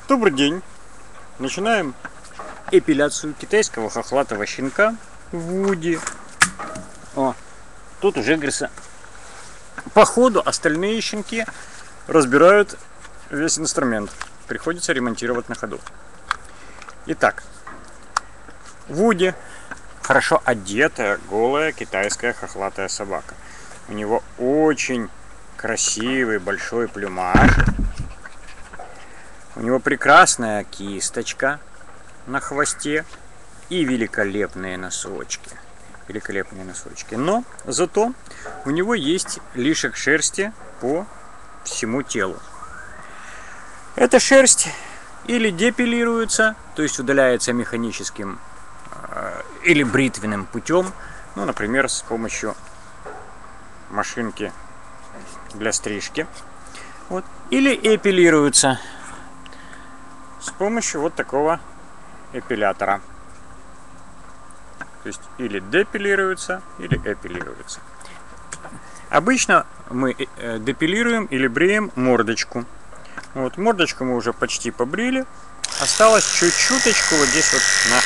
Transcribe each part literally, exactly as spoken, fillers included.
Добрый день! Начинаем эпиляцию китайского хохлатого щенка Вуди. О, тут уже, говорится, по ходу остальные щенки разбирают весь инструмент. Приходится ремонтировать на ходу. Итак, Вуди хорошо одетая, голая китайская хохлатая собака. У него очень красивый большой плюмаж. У него прекрасная кисточка на хвосте и великолепные носочки. Великолепные носочки. Но зато у него есть лишек шерсти по всему телу. Эта шерсть или депилируется, то есть удаляется механическим э, или бритвенным путем, ну, например, с помощью машинки для стрижки. Вот. Или эпилируется с помощью вот такого эпилятора. То есть или депилируется, или эпилируется. Обычно мы депилируем или бреем мордочку. Вот, мордочку мы уже почти побрили. Осталось чуть-чуточку вот здесь вот на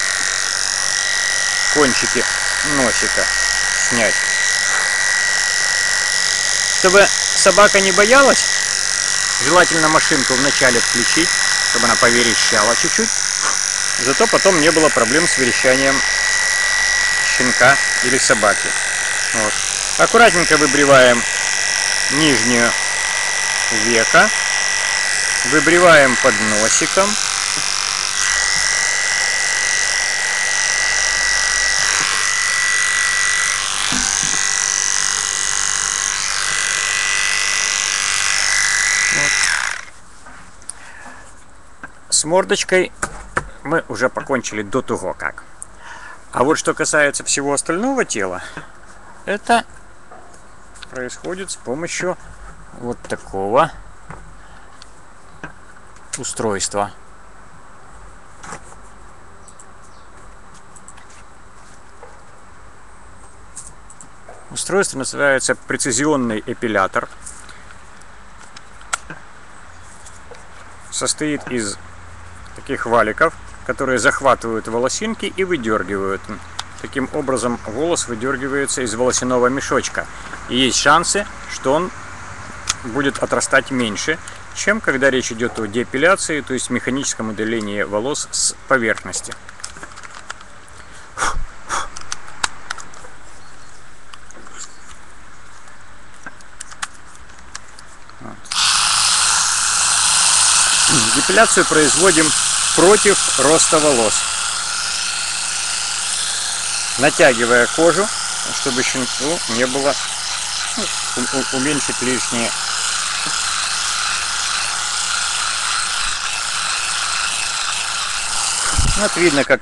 кончике носика снять. Чтобы собака не боялась, желательно машинку вначале включить, чтобы она поверещала чуть-чуть. Зато потом не было проблем с верещанием щенка или собаки. Вот. Аккуратненько выбриваем нижнюю веко. Выбриваем под носиком. Вот. С мордочкой мы уже покончили до того как. А вот что касается всего остального тела, это происходит с помощью вот такого устройства. Устройство называется прецизионный эпилятор. Состоит из таких валиков, которые захватывают волосинки и выдергивают. Таким образом, волос выдергивается из волосяного мешочка. И есть шансы, что он будет отрастать меньше, чем когда речь идет о деэпиляции, то есть механическом удалении волос с поверхности. Вот. Депиляцию производим против роста волос, натягивая кожу, чтобы щенку не было, ну, уменьшить лишние вот видно, как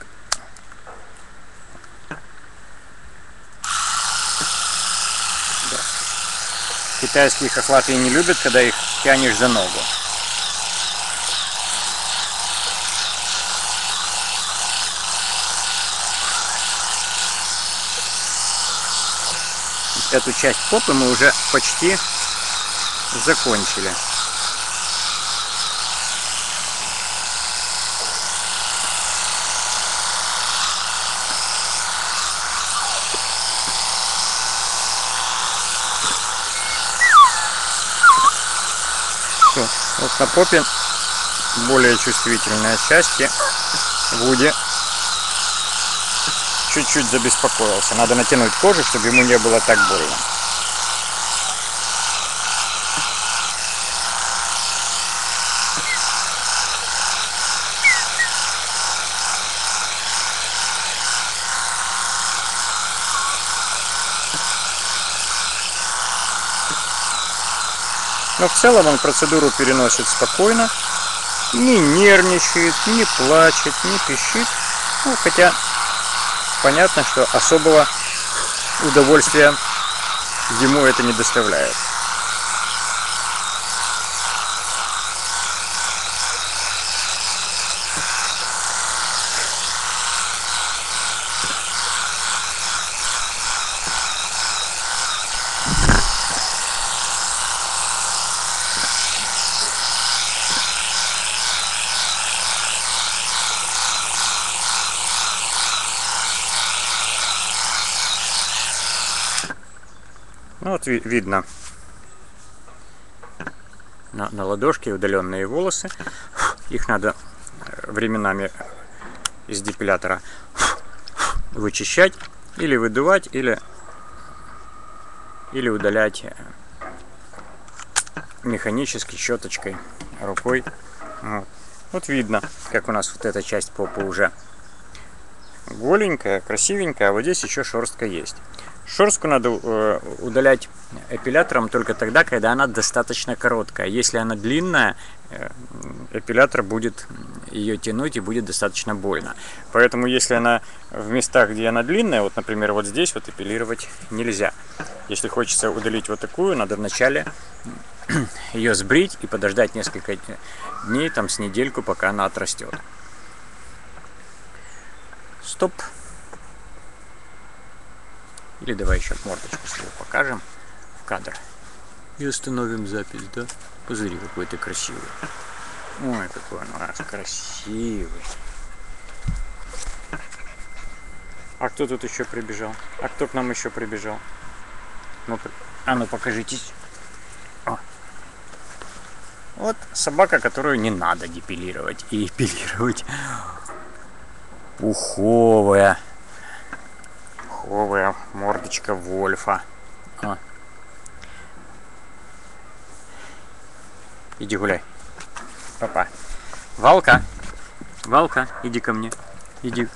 да. Китайские хохлатые не любят, когда их тянешь за ногу. Эту часть попы мы уже почти закончили. Все. Вот на попе более чувствительные части. Вуди чуть-чуть забеспокоился. Надо натянуть кожу, чтобы ему не было так больно. Но в целом он процедуру переносит спокойно, не нервничает, не плачет, не пищит. Ну, хотя понятно, что особого удовольствия ему это не доставляет. Ну вот ви видно на, на ладошке удаленные волосы. Их надо временами из депилятора вычищать, или выдувать, или, или удалять механически, щеточкой, рукой. Вот. Вот видно, как у нас вот эта часть попы уже голенькая, красивенькая, а вот здесь еще шерстка есть. Шерстку надо э, удалять эпилятором только тогда, когда она достаточно короткая. Если она длинная, э, эпилятор будет ее тянуть и будет достаточно больно. Поэтому если она в местах, где она длинная, вот, например, вот здесь вот эпилировать нельзя. Если хочется удалить вот такую, надо вначале ее сбрить и подождать несколько дней, там с недельку, пока она отрастет. Стоп. Или давай еще мордочку свою покажем в кадр. И остановим запись, да? Посмотри, какой ты красивый. Ой, какой он у нас красивый. А кто тут еще прибежал? А кто к нам еще прибежал? Ну, а ну покажитесь. О. Вот собака, которую не надо депилировать и эпилировать. Пуховая. Пуховая мордочка Вольфа. О. Иди гуляй. Папа. Валка. Валка, иди ко мне. Иди.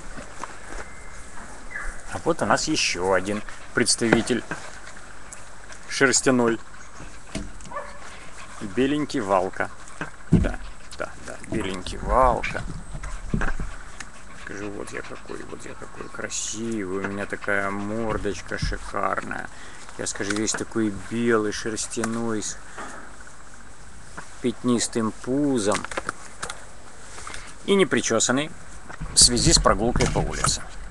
А вот у нас еще один представитель шерстяной. Беленький Валка. Да, да, да, беленький Валка. Скажи, вот я какой, вот я какой красивый. У меня такая мордочка шикарная. Я, скажи, весь такой белый, шерстяной, с пятнистым пузом. И не причесанный в связи с прогулкой по улице.